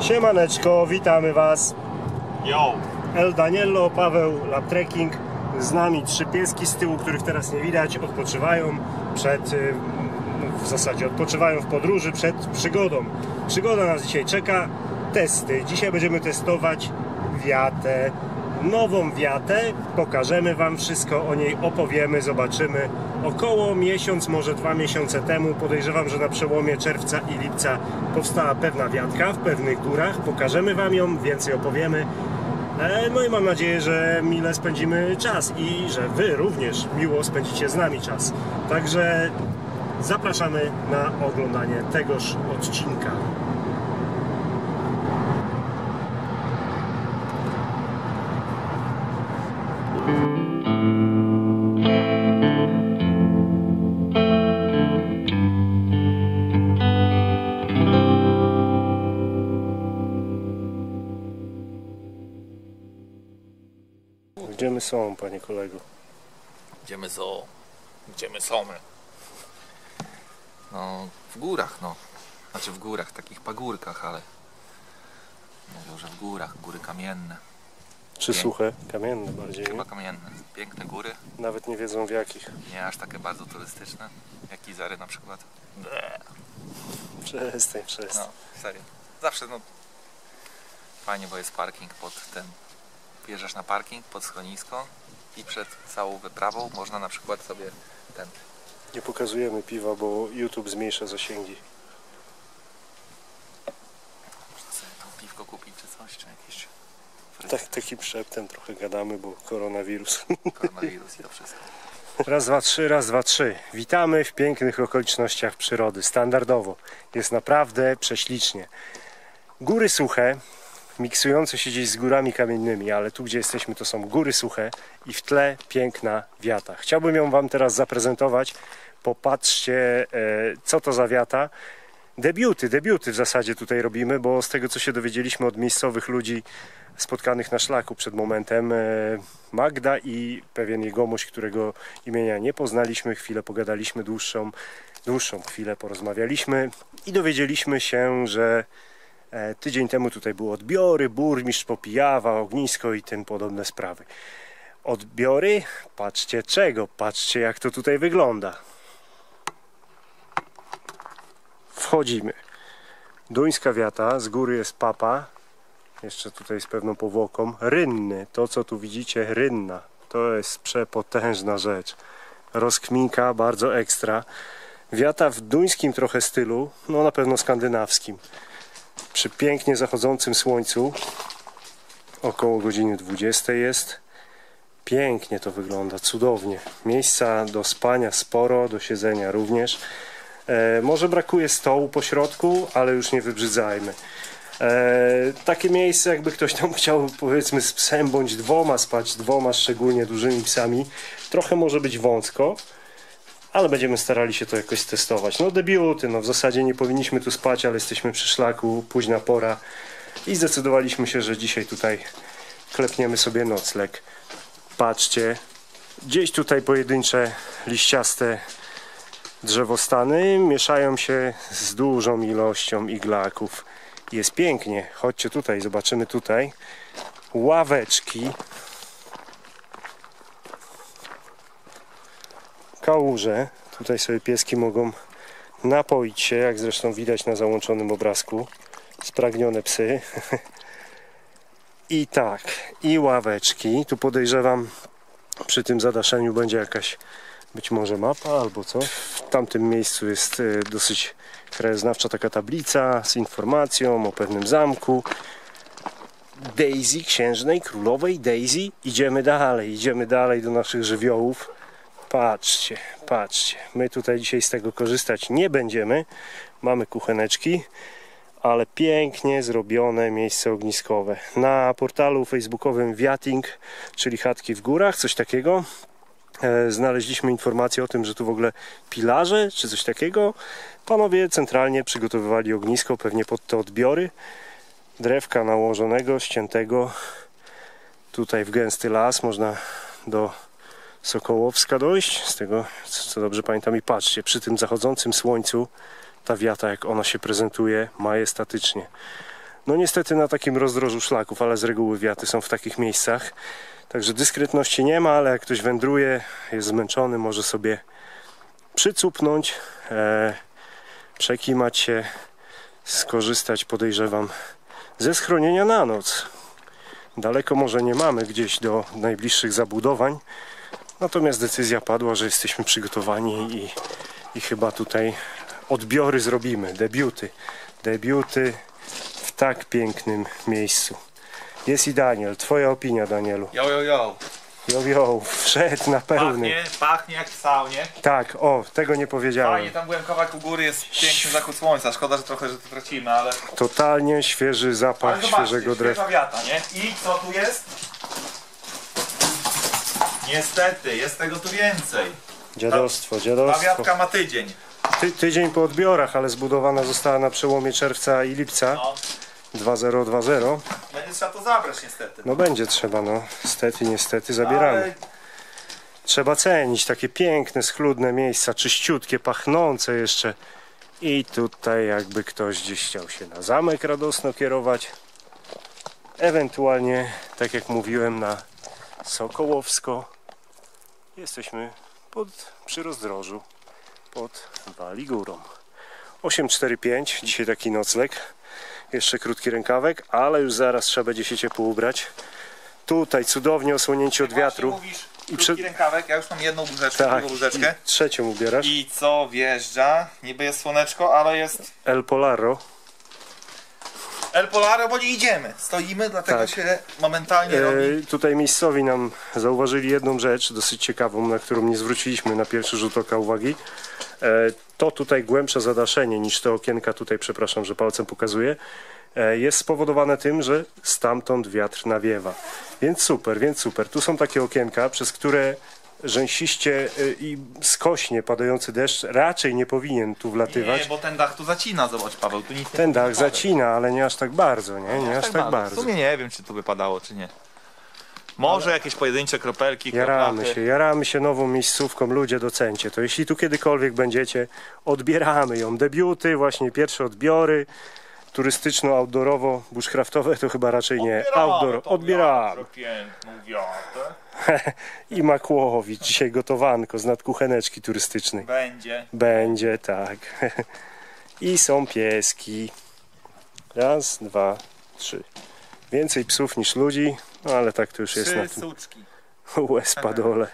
Siemaneczko, witamy Was. Yo! El Daniello, Paweł, Lab Trekking. Z nami 3 pieski z tyłu, których teraz nie widać, odpoczywają w zasadzie odpoczywają w podróży przed przygodą. Przygoda nas dzisiaj czeka, testy. Dzisiaj będziemy testować wiatę, nową wiatę. Pokażemy Wam wszystko, o niej opowiemy, zobaczymy. Około miesiąc, może 2 miesiące temu, podejrzewam, że na przełomie czerwca i lipca powstała pewna wiatka w pewnych górach. Pokażemy Wam ją, więcej opowiemy. No i mam nadzieję, że mile spędzimy czas i że Wy również miło spędzicie z nami czas. Także zapraszamy na oglądanie tegoż odcinka. Gdzie my są, panie kolego? Gdzie my są? Gdzie my są? No, w górach, no. Znaczy w górach, takich pagórkach, ale mówią, że w górach, góry kamienne. Czy suche? Kamienne bardziej, Chyba nie? kamienne. Piękne góry. Nawet nie wiedzą w jakich. Nie aż takie bardzo turystyczne, jak Izary na przykład. Przestań. No, serio. Zawsze, no, fajnie, bo jest parking pod ten. Wjeżdżasz na parking pod schronisko i przed całą wyprawą można na przykład sobie ten. Nie pokazujemy piwa, bo YouTube zmniejsza zasięgi. Można sobie tam piwko kupić czy coś, czy jakieś. Tak, takim szeptem trochę gadamy, bo koronawirus. Koronawirus i to wszystko. Raz, dwa, trzy, raz, dwa, trzy. Witamy w pięknych okolicznościach przyrody. Standardowo. Jest naprawdę prześlicznie. Góry suche, miksujące się gdzieś z górami kamiennymi, ale tu, gdzie jesteśmy, to są góry suche i w tle piękna wiata. Chciałbym ją Wam teraz zaprezentować. Popatrzcie, co to za wiata. Debiuty w zasadzie tutaj robimy, bo z tego, co się dowiedzieliśmy od miejscowych ludzi spotkanych na szlaku przed momentem, Magda i pewien jegomość, którego imienia nie poznaliśmy, chwilę pogadaliśmy, dłuższą chwilę porozmawialiśmy i dowiedzieliśmy się, że tydzień temu tutaj były odbiory, burmistrz popijawa, ognisko i tym podobne sprawy. Odbiory? Patrzcie czego? Patrzcie, jak to tutaj wygląda. Wchodzimy. Duńska wiata, z góry jest papa, jeszcze tutaj z pewną powłoką. Rynny, to co tu widzicie, rynna, to jest przepotężna rzecz. Rozkminka, bardzo ekstra. Wiata w duńskim trochę stylu, no na pewno skandynawskim. Przy pięknie zachodzącym słońcu, około godziny 20 jest. Pięknie to wygląda, cudownie. Miejsca do spania sporo, do siedzenia również. Może brakuje stołu po środku, ale już nie wybrzydzajmy. Takie miejsce, jakby ktoś tam chciał, powiedzmy, z psem bądź dwoma spać, dwoma szczególnie dużymi psami, trochę może być wąsko, ale będziemy starali się to jakoś testować. No debiuty, no w zasadzie nie powinniśmy tu spać, ale jesteśmy przy szlaku, późna pora i zdecydowaliśmy się, że dzisiaj tutaj klepniemy sobie nocleg. Patrzcie, gdzieś tutaj pojedyncze liściaste drzewostany mieszają się z dużą ilością iglaków. Jest pięknie. Chodźcie tutaj, zobaczymy tutaj. Ławeczki. Kałuże. Tutaj sobie pieski mogą napoić się, jak zresztą widać na załączonym obrazku. Spragnione psy. I tak, i ławeczki. Tu podejrzewam, przy tym zadaszeniu będzie jakaś być może mapa albo coś. W tamtym miejscu jest dosyć krajoznawcza taka tablica z informacją o pewnym zamku. Daisy, księżnej, królowej Daisy. Idziemy dalej do naszych żywiołów. Patrzcie. My tutaj dzisiaj z tego korzystać nie będziemy. Mamy kucheneczki, ale pięknie zrobione miejsce ogniskowe. Na portalu facebookowym Wiating, czyli chatki w górach, coś takiego, znaleźliśmy informację o tym, że tu w ogóle pilarze czy coś takiego. Panowie centralnie przygotowywali ognisko, pewnie pod te odbiory. Drewka nałożonego, ściętego. Tutaj w gęsty las można do Sokołowska dojść. Z tego co dobrze pamiętam. I patrzcie, przy tym zachodzącym słońcu ta wiata, jak ona się prezentuje majestatycznie. No niestety na takim rozdrożu szlaków, ale z reguły wiaty są w takich miejscach. Także dyskretności nie ma, ale jak ktoś wędruje, jest zmęczony, może sobie przycupnąć, przekimać się, skorzystać, podejrzewam, ze schronienia na noc. Daleko może nie mamy gdzieś do najbliższych zabudowań, natomiast decyzja padła, że jesteśmy przygotowani i chyba tutaj odbiory zrobimy, debiuty w tak pięknym miejscu. Jest i Daniel, twoja opinia, Danielu? Jo. Jo, wszedł na pełny. Pachnie jak w saunie. Tak, o, tego nie powiedziałem. Fajnie, tam byłem kawałek u góry, jest piękny zachód słońca. Szkoda, że trochę, że to tracimy, ale... Totalnie świeży zapach Ale zobaczcie, świeżego drewna. świeża wiata, nie? I co tu jest? Niestety, jest tego tu więcej. Dziadostwo. Ta wiatka ma tydzień. Tydzień po odbiorach, ale zbudowana została na przełomie czerwca i lipca. No, 2020. będzie trzeba to zabrać niestety. No będzie trzeba, no. Niestety, zabieramy. Ale Trzeba cenić takie piękne, schludne miejsca, czyściutkie, pachnące jeszcze. I tutaj jakby ktoś gdzieś chciał się na Zamek Radosno kierować. Ewentualnie, tak jak mówiłem, na Sokołowsko. Jesteśmy przy rozdrożu, pod Wali Górą. 8:45, dzisiaj taki nocleg. Jeszcze krótki rękawek, ale już zaraz trzeba będzie się ciepło ubrać. Tutaj cudownie osłonięcie od wiatru. mówisz, krótki rękawek, ja już mam jedną bluzeczkę, Tak, drugą bluzeczkę. i trzecią ubierasz. I co wjeżdża? Niby jest słoneczko, ale jest El Polaro. El Polaro, bo nie idziemy. Stoimy, dlatego Tak. się momentalnie robi. Tutaj miejscowi nam zauważyli jedną rzecz dosyć ciekawą, na którą nie zwróciliśmy na pierwszy rzut oka uwagi. To tutaj głębsze zadaszenie niż te okienka tutaj, przepraszam, że palcem pokazuję, jest spowodowane tym, że stamtąd wiatr nawiewa. Więc super. Tu są takie okienka, przez które rzęsiście i skośnie padający deszcz raczej nie powinien tu wlatywać. Nie, bo ten dach tu zacina, zobacz Paweł, tu nic nie Ten dach wypada. zacina, ale nie aż tak bardzo, nie aż tak W bardzo. sumie nie wiem, czy tu wypadało, czy nie. Może jakieś pojedyncze kropelki, Jaramy się nową miejscówką, ludzie docencie to. Jeśli tu kiedykolwiek będziecie, odbieramy ją. Debiuty, właśnie pierwsze odbiory, turystyczno-outdoorowo, bushcraftowe to chyba raczej nie. Odbieramy. Piękną wiatę. I Makłowicz, dzisiaj gotowanko z nadkucheneczki turystycznej. Będzie, tak. I są pieski. Raz, dwa, trzy. Więcej psów niż ludzi, no ale tak to już jest na tym suczki. Łez-padole.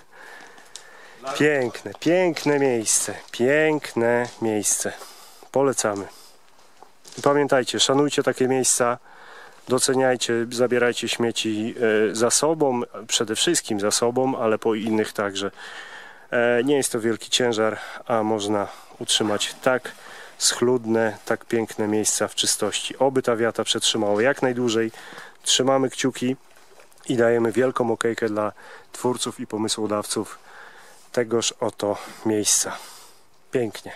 Piękne miejsce. Polecamy. I pamiętajcie, szanujcie takie miejsca, doceniajcie, zabierajcie śmieci za sobą, przede wszystkim za sobą, ale po innych także. Nie jest to wielki ciężar, a można utrzymać tak schludne, tak piękne miejsca w czystości. Oby ta wiata przetrzymała jak najdłużej. Trzymamy kciuki i dajemy wielką okejkę dla twórców i pomysłodawców tegoż oto miejsca. Pięknie.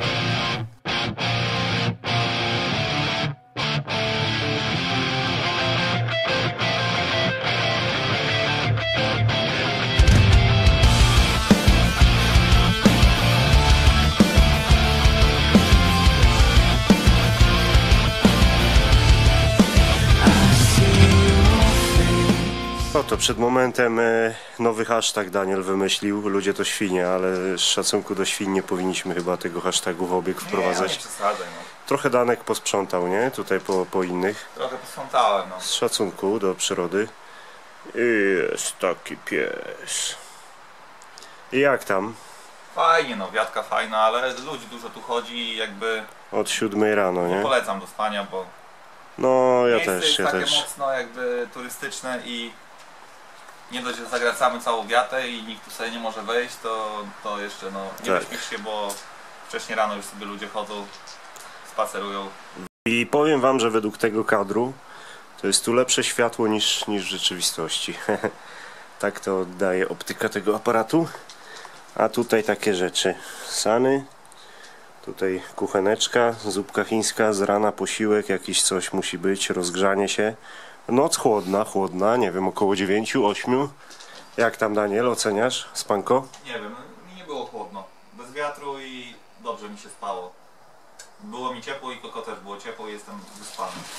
Oto przed momentem nowy hashtag Daniel wymyślił. Ludzie to świnie, ale z szacunku do świń nie powinniśmy chyba tego hashtagu w obieg wprowadzać. Nie przesadzaj, no. Trochę Danek posprzątał, nie? Tutaj po innych. Trochę posprzątałem, no. Z szacunku do przyrody. Jest taki pies. I jak tam? Fajnie, no, wiatka fajna, ale ludzi dużo tu chodzi i jakby Od 7 rano, nie? polecam do spania, bo No, ja miejsce też, jest ja takie też. mocno jakby turystyczne i nie dość, że zagracamy całą wiatę i nikt tu sobie nie może wejść, to jeszcze no, nie Tak. wyśpisz się, bo wcześniej rano już sobie ludzie chodzą, spacerują. I powiem wam, że według tego kadru to jest tu lepsze światło niż w rzeczywistości. Tak to oddaje optyka tego aparatu. A tutaj takie rzeczy. Sany. Tutaj kucheneczka, zupka chińska, z rana posiłek, jakiś coś musi być, rozgrzanie się. Noc chłodna, nie wiem, około 9, 8. Jak tam, Daniel, oceniasz? Spanko? Nie wiem, mi nie było chłodno. Bez wiatru i dobrze mi się spało. Było mi ciepło i Koko też było ciepło i jestem wyspany.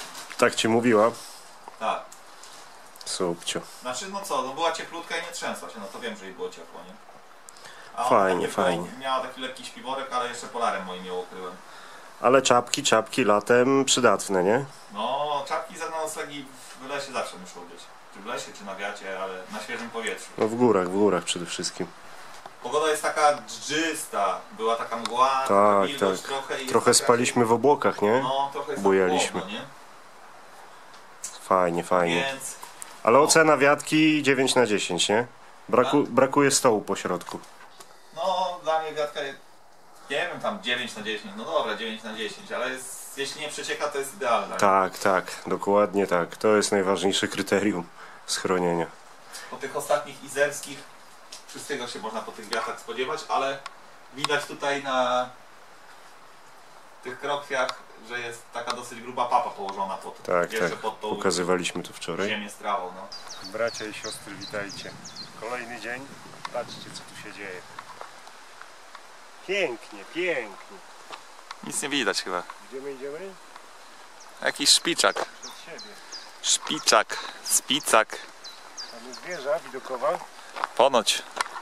Tak ci mówiła? Tak. Subcio. Znaczy, no co, no była cieplutka i nie trzęsła się, no to wiem, że jej było ciepło, nie? A ona Fajnie, nie było, fajnie. miała taki lekki śpiworek, ale jeszcze polarem moim ją okryłem. Ale czapki latem przydatne, nie? No, czapki za noclegi w lesie zawsze muszą być. Czy w lesie, czy na wiacie, ale na świeżym powietrzu. No w górach przede wszystkim. Pogoda jest taka dżdżysta, była taka mgła, taka Tak, wilgoć tak. trochę. I Trochę jest taka- spaliśmy w obłokach, nie? No, trochę jest Bujaliśmy. tak chłodno, nie? Fajnie, fajnie. Więc Ale ocena wiatki 9 na 10, nie? Brakuje stołu po środku. no, dla mnie wiatka jest, nie wiem, tam 9 na 10, no dobra, 9 na 10, ale jest, jeśli nie przecieka, to jest idealne. Tak, dokładnie tak. To jest najważniejsze kryterium schronienia. Po tych ostatnich izerskich wszystkiego się można po tych wiatrach spodziewać, ale widać tutaj na tych krokwiach, że jest taka dosyć gruba papa położona pod, jeszcze pod tą Pokazywaliśmy to wczoraj. ziemię z trawą. No. Bracia i siostry, witajcie. Kolejny dzień. Patrzcie, co tu się dzieje. Pięknie. Nic nie widać chyba. Gdzie my idziemy? Jakiś szpiczak. Przed siebie. Szpiczak, spicak. Tam jest wieża widokowa. Ponoć.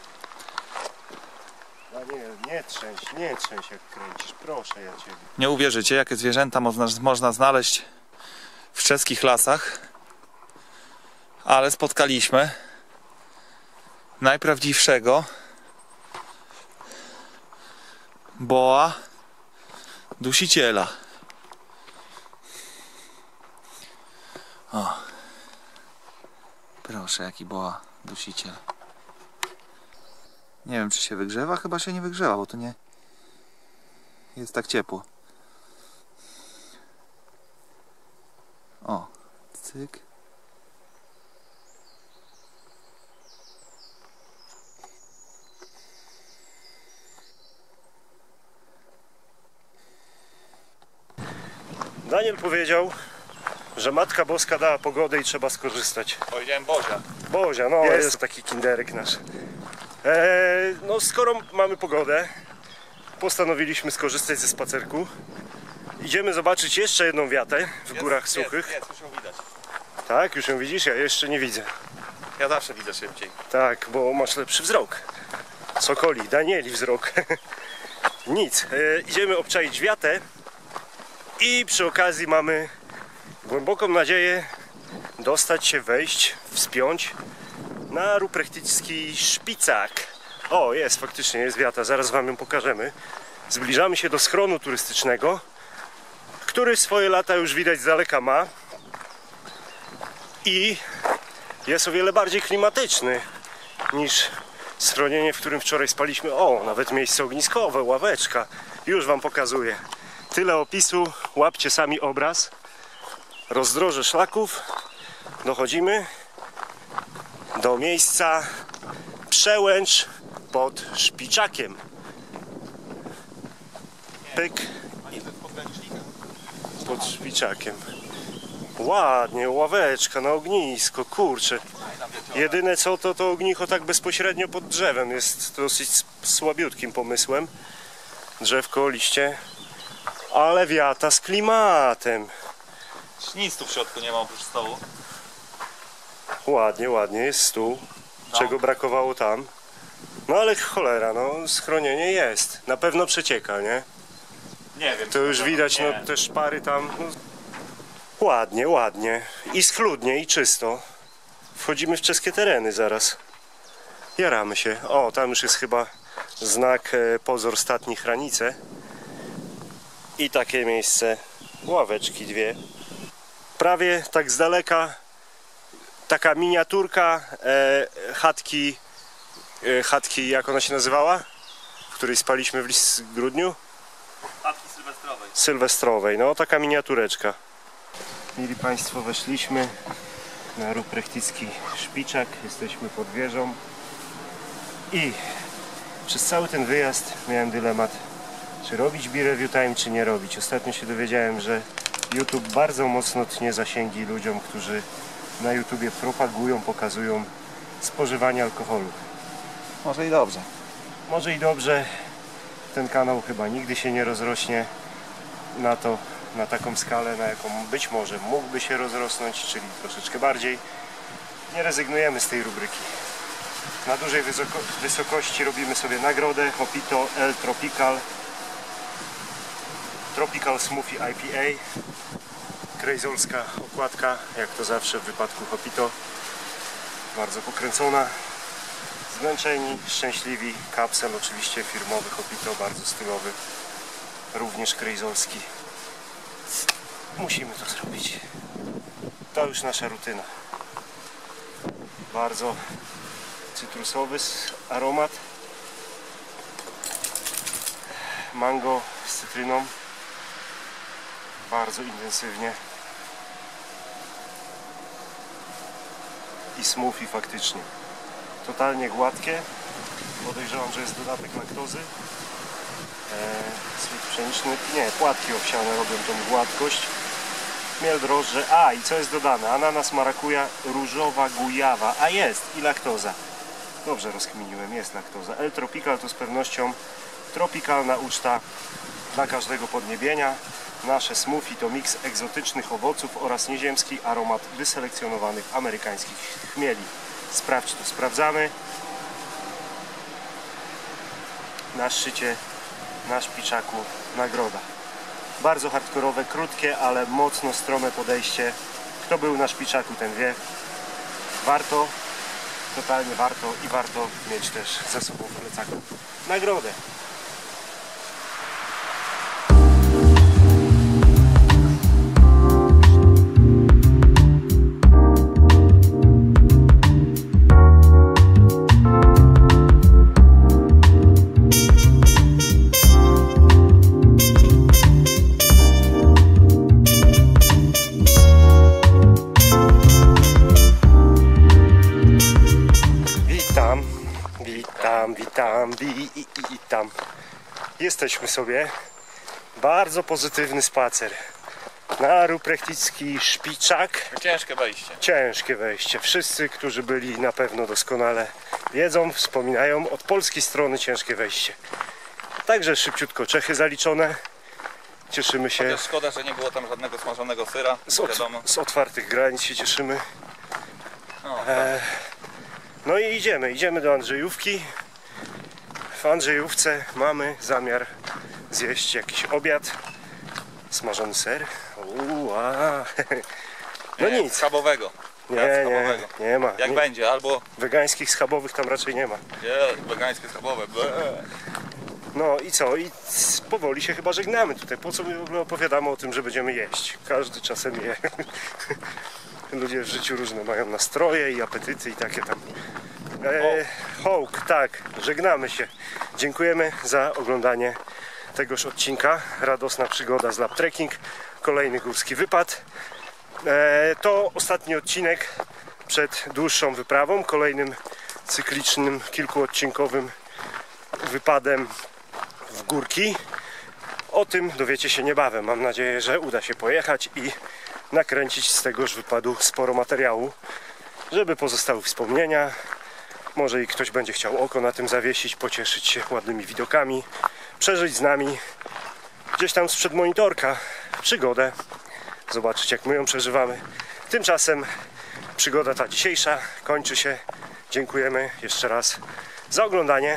Daniel, nie trzęś jak kręcisz. Proszę ja ciebie. Nie uwierzycie, jakie zwierzęta można znaleźć w czeskich lasach. Ale spotkaliśmy najprawdziwszego boa dusiciela. O. Proszę, jaki boa dusiciel. Nie wiem, czy się wygrzewa. Chyba się nie wygrzewa, bo to nie jest tak ciepło. O, cyk. Daniel powiedział, że Matka Boska dała pogodę i trzeba skorzystać. Powiedziałem Bozia. Bozia, no jest taki kinderek nasz. No skoro mamy pogodę, postanowiliśmy skorzystać ze spacerku. Idziemy zobaczyć jeszcze jedną wiatę w górach suchych. Jest, już ją widać. Tak, już ją widzisz? Ja jeszcze nie widzę. Ja zawsze widzę szybciej. Tak, bo masz lepszy wzrok. Sokoli, Danieli wzrok. Nic, idziemy obczaić wiatę i przy okazji mamy głęboką nadzieję dostać się, wejść, wspiąć na ruprechtycki szpicak. O, jest, faktycznie jest wiata, zaraz wam ją pokażemy. Zbliżamy się do schronu turystycznego, który swoje lata już widać z daleka ma i jest o wiele bardziej klimatyczny niż schronienie, w którym wczoraj spaliśmy. O, nawet miejsce ogniskowe, ławeczka. Już wam pokazuję. Tyle opisu, łapcie sami obraz. Rozdroże szlaków. Dochodzimy do miejsca przełęcz pod Szpiczakiem. Pyk. Pod Szpiczakiem. Ładnie, ławeczka na ognisko, kurczę. Jedyne co to ognicho tak bezpośrednio pod drzewem. Jest dosyć słabiutkim pomysłem. Drzewko, liście. Ale wiata z klimatem. Nic tu w środku nie ma oprócz stołu. Ładnie, jest stół. Czego brakowało tam. No ale cholera, no schronienie jest. Na pewno przecieka, nie? Nie wiem. To już widać, no te szpary tam. No. Ładnie. I schludnie, i czysto. Wchodzimy w czeskie tereny zaraz. Jaramy się. O, tam już jest chyba znak pozor statni chranice. I takie miejsce. Ławeczki dwie. Prawie tak z daleka taka miniaturka chatki, jak ona się nazywała? W której spaliśmy w grudniu? Chatki sylwestrowej. Sylwestrowej, no taka miniatureczka. Mili Państwo, weszliśmy na ruprechtycki szpiczak, jesteśmy pod wieżą i przez cały ten wyjazd miałem dylemat, czy robić B-Review Time, czy nie robić. Ostatnio się dowiedziałem, że YouTube bardzo mocno tnie zasięgi ludziom, którzy na YouTubie propagują, pokazują spożywanie alkoholu. Może i dobrze. Może i dobrze, ten kanał chyba nigdy się nie rozrośnie na to, na taką skalę, na jaką być może mógłby się rozrosnąć, czyli troszeczkę bardziej. Nie rezygnujemy z tej rubryki. Na dużej wysokości robimy sobie nagrodę Hopito El Tropical Smoothie IPA. Krejzolska okładka, jak to zawsze w wypadku Hopito. Bardzo pokręcona. Zmęczeni, szczęśliwi. Kapsel oczywiście firmowy Hopito, bardzo stylowy. Również krejzolski. Musimy to zrobić. To już nasza rutyna. Bardzo cytrusowy aromat. Mango z cytryną. Bardzo intensywnie. I smoothie faktycznie. Totalnie gładkie. Podejrzewam, że jest dodatek laktozy. Słód pszeniczny. Nie, płatki owsiane robią tą gładkość. Chmiel, drożdże. A, i co jest dodane? Ananas, marakuja, różowa gujawa. A jest! I laktoza. Dobrze rozkminiłem, jest laktoza. El Tropical to z pewnością tropikalna uczta dla każdego podniebienia. Nasze smoothie to miks egzotycznych owoców oraz nieziemski aromat wyselekcjonowanych amerykańskich chmieli. Sprawdź to, sprawdzamy. Na szczycie, na szpiczaku nagroda. Bardzo hardkorowe, krótkie, ale mocno strome podejście. Kto był na szpiczaku, ten wie. Warto, totalnie warto i warto mieć też za sobą w plecaku nagrodę. Witam. Jesteśmy sobie. Bardzo pozytywny spacer. Na ruprechticki szpiczak. Ciężkie wejście. Ciężkie wejście. Wszyscy, którzy byli, na pewno doskonale wiedzą, wspominają. Od polskiej strony ciężkie wejście. Także szybciutko Czechy zaliczone. Cieszymy się. Chociaż szkoda, że nie było tam żadnego smażonego syra. Z otwartych granic się cieszymy. No, No i idziemy do Andrzejówki. W Andrzejówce mamy zamiar zjeść jakiś obiad. Smażony ser. No nie, nic. schabowego. Nie ma. Jak będzie, albo... Wegańskich schabowych tam raczej nie ma. Nie, wegańskie schabowe. No i co? I powoli się chyba żegnamy tutaj. Po co my w ogóle opowiadamy o tym, że będziemy jeść? Każdy czasem je. Ludzie w życiu różne mają nastroje i apetyty i takie tam. Hołk, tak, żegnamy się. Dziękujemy za oglądanie tegoż odcinka. Radosna przygoda z Lab Trekking. Kolejny górski wypad. To ostatni odcinek przed dłuższą wyprawą. Kolejnym cyklicznym, kilkuodcinkowym wypadem w górki. O tym dowiecie się niebawem. Mam nadzieję, że uda się pojechać i nakręcić z tegoż wypadu sporo materiału, żeby pozostały wspomnienia. Może i ktoś będzie chciał oko na tym zawiesić, pocieszyć się ładnymi widokami, przeżyć z nami gdzieś tam sprzed monitorka przygodę, zobaczyć jak my ją przeżywamy. Tymczasem przygoda ta dzisiejsza kończy się. Dziękujemy jeszcze raz za oglądanie.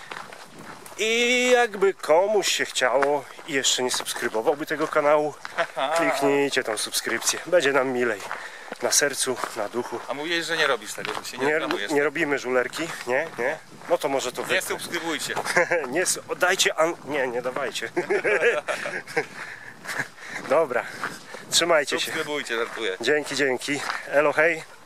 I jakby komuś się chciało i jeszcze nie subskrybowałby tego kanału, kliknijcie tą subskrypcję. Będzie nam milej. Na sercu, na duchu. A mówiłeś, że nie robisz tego, że się nie reklamujesz. Nie robimy żulerki, nie? No to może to wy. Nie subskrybujcie. Dajcie, nie dawajcie. Dobra, trzymajcie się. Subskrybujcie, żartuję. Dzięki. Elo, hej.